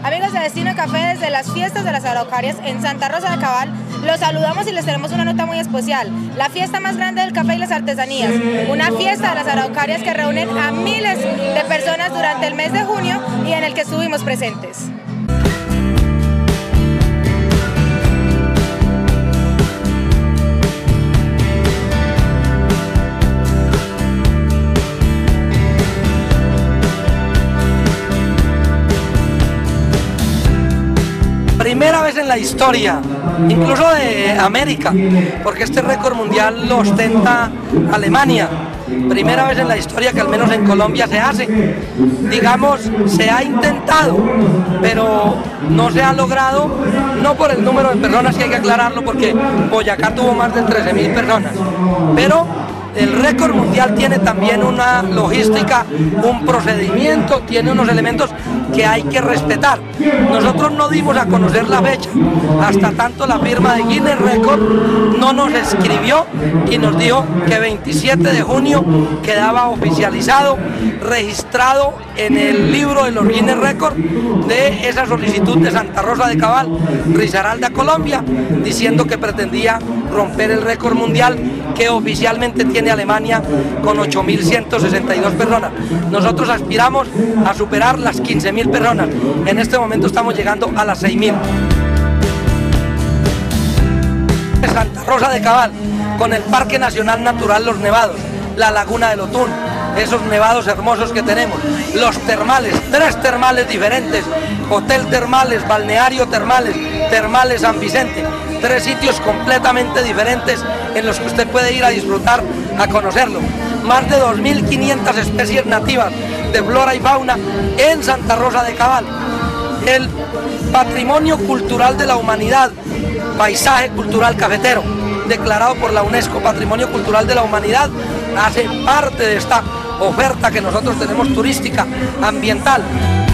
Amigos de Destino Café, desde las fiestas de las Araucarias en Santa Rosa de Cabal, los saludamos y les tenemos una nota muy especial. La fiesta más grande del café y las artesanías. Una fiesta de las Araucarias que reúnen a miles de personas durante el mes de junio y en el que estuvimos presentes. Primera vez en la historia, incluso de América, porque este récord mundial lo ostenta Alemania. Primera vez en la historia que al menos en Colombia se hace. Digamos, se ha intentado, pero no se ha logrado, no por el número de personas, que hay que aclararlo, porque Boyacá tuvo más de 13.000 personas, pero el récord mundial tiene también una logística, un procedimiento, tiene unos elementos que hay que respetar. Nosotros no dimos a conocer la fecha, hasta tanto la firma de Guinness Record no nos escribió y nos dijo que 27 de junio quedaba oficializado, registrado en el libro de los Guinness Record de esa solicitud de Santa Rosa de Cabal, Risaralda, Colombia, diciendo que pretendía romper el récord mundial que oficialmente tiene Alemania con 8.162 personas. Nosotros aspiramos a superar las 15.000 personas. En este momento estamos llegando a las 6.000. Santa Rosa de Cabal, con el Parque Nacional Natural Los Nevados, la Laguna del Otún, esos nevados hermosos que tenemos, los termales, 3 termales diferentes, hotel termales, balneario termales, termales San Vicente, 3 sitios completamente diferentes en los que usted puede ir a disfrutar, a conocerlo. Más de 2.500 especies nativas de flora y fauna en Santa Rosa de Cabal. El Patrimonio Cultural de la Humanidad, paisaje cultural cafetero, declarado por la UNESCO Patrimonio Cultural de la Humanidad, hace parte de esta oferta que nosotros tenemos turística, ambiental.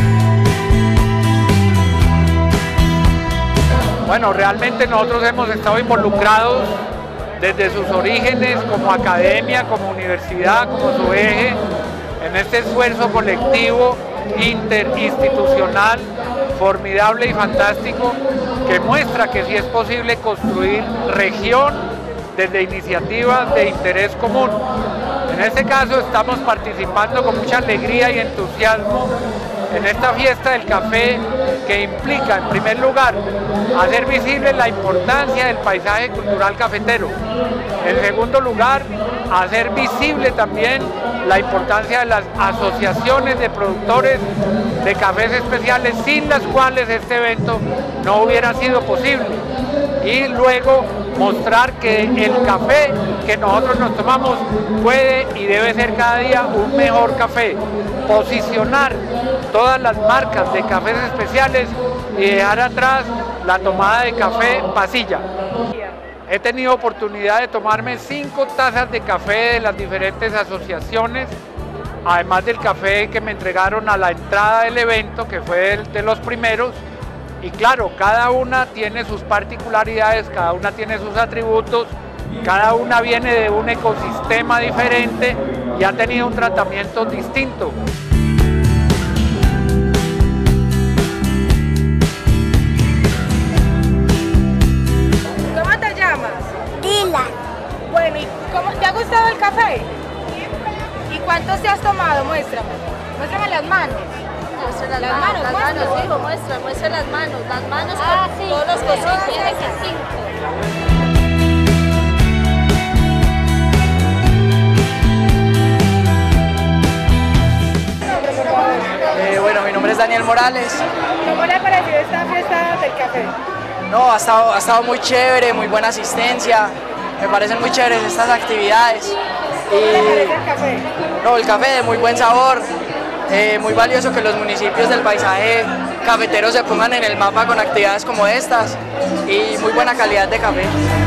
Bueno, realmente nosotros hemos estado involucrados desde sus orígenes como academia, como universidad, como su eje, en este esfuerzo colectivo, interinstitucional, formidable y fantástico, que muestra que sí es posible construir región desde iniciativas de interés común. En este caso estamos participando con mucha alegría y entusiasmo en esta fiesta del café, que implica, en primer lugar, hacer visible la importancia del paisaje cultural cafetero. En segundo lugar, hacer visible también la importancia de las asociaciones de productores de cafés especiales, sin las cuales este evento no hubiera sido posible. Y luego mostrar que el café que nosotros nos tomamos puede y debe ser cada día un mejor café. Posicionar todas las marcas de cafés especiales y dejar atrás la tomada de café pasilla. He tenido oportunidad de tomarme 5 tazas de café de las diferentes asociaciones, además del café que me entregaron a la entrada del evento, que fue de los primeros. Y claro, cada una tiene sus particularidades, cada una tiene sus atributos, cada una viene de un ecosistema diferente y ha tenido un tratamiento distinto. ¿Cómo te llamas? Dila. Bueno, ¿y cómo te ha gustado el café? ¿Y cuántos te has tomado? Muéstrame. Muéstrame las manos. Muestra las manos, hijo, muestra las manos con todos los cositos. Bueno, mi nombre es Daniel Morales. ¿Cómo le ha parecido esta fiesta del café? No, ha estado muy chévere, muy buena asistencia. Me parecen muy chéveres estas actividades. ¿Cómo le parece el café? No, el café de muy buen sabor. Muy valioso que los municipios del paisaje cafetero se pongan en el mapa con actividades como estas y muy buena calidad de café.